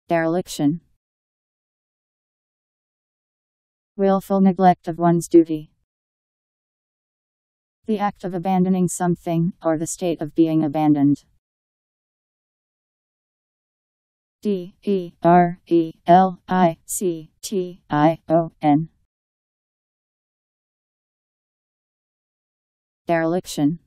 Dereliction. Willful neglect of one's duty. The act of abandoning something, or the state of being abandoned. Dereliction. Dereliction.